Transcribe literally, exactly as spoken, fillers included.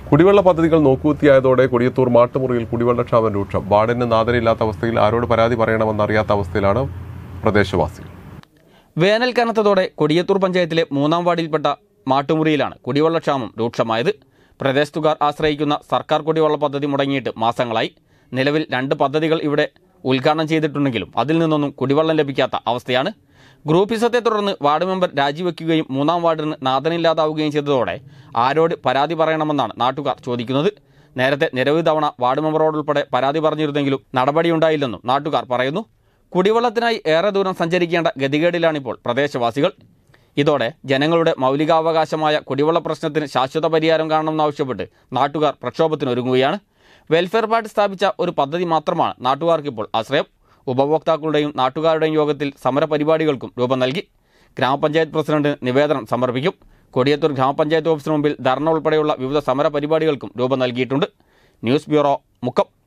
കുടിവെള്ള പദ്ധതികൾ നോക്കുകുത്തിയായതോടെ കൊടിയത്തൂർ മാട്ടുമുറിയിൽ കുടിവെള്ളക്ഷാമം രൂക്ഷം. വാർഡിന് നാഥനില്ലാത്ത അവസ്ഥയിൽ ആരോട് പരാതി പറയണമെന്നറിയാത്ത അവസ്ഥയിലാണ് പ്രദേശവാസികൾ. വേനൽ കനത്തതോടെ കൊടിയത്തൂർ പഞ്ചായത്തിലെ മൂന്നാം വാർഡിൽപ്പെട്ട മാട്ടുമുറിയിലാണ് കുടിവെള്ളക്ഷാമം രൂക്ഷമായത്. പ്രദേശത്തുകാർ ആശ്രയിക്കുന്ന സർക്കാർ കുടിവെള്ള പദ്ധതി മുടങ്ങിയിട്ട് മാസങ്ങളായി. നിലവിൽ രണ്ട് പദ്ധതികൾ ഇവിടെ ഉദ്ഘാടനം ചെയ്തിട്ടുണ്ടെങ്കിലും അതിൽ നിന്നൊന്നും കുടിവെള്ളം ലഭിക്കാത്ത അവസ്ഥയാണ്. ഗ്രൂപ്പിസത്തെ തുടർന്ന് വാർഡ് മെമ്പർ രാജിവെക്കുകയും മൂന്നാം വാർഡിന് നാഥനില്ലാതാവുകയും ചെയ്തതോടെ ആരോട് പരാതി പറയണമെന്നാണ് നാട്ടുകാർ ചോദിക്കുന്നത്. നേരത്തെ നിരവധി തവണ വാർഡ് മെമ്പറോടുൾപ്പെടെ പരാതി പറഞ്ഞിരുന്നെങ്കിലും നടപടിയുണ്ടായില്ലെന്നും നാട്ടുകാർ പറയുന്നു. കുടിവെള്ളത്തിനായി ഏറെ ദൂരം സഞ്ചരിക്കേണ്ട ഗതികേടിലാണിപ്പോൾ പ്രദേശവാസികൾ. ഇതോടെ ജനങ്ങളുടെ മൗലികാവകാശമായ കുടിവെള്ള പ്രശ്നത്തിന് ശാശ്വത പരിഹാരം കാണണമെന്നാവശ്യപ്പെട്ട് നാട്ടുകാർ പ്രക്ഷോഭത്തിനൊരുങ്ങുകയാണ്. വെൽഫെയർ പാർട്ടി സ്ഥാപിച്ച ഒരു പദ്ധതി മാത്രമാണ് നാട്ടുകാർക്കിപ്പോൾ ആശ്രയം. ഉപഭോക്താക്കളുടെയും നാട്ടുകാരുടെയും യോഗത്തിൽ സമരപരിപാടികൾക്കും രൂപം നൽകി. ഗ്രാമപഞ്ചായത്ത് പ്രസിഡന്റ് നിവേദനം സമർപ്പിക്കും. കൊടിയത്തൂർ ഗ്രാമപഞ്ചായത്ത് ഓഫീസിന് മുമ്പിൽ ധർണ ഉൾപ്പെടെയുള്ള വിവിധ സമരപരിപാടികൾക്കും രൂപം നൽകിയിട്ടുണ്ട്. News bureau, Mukkam.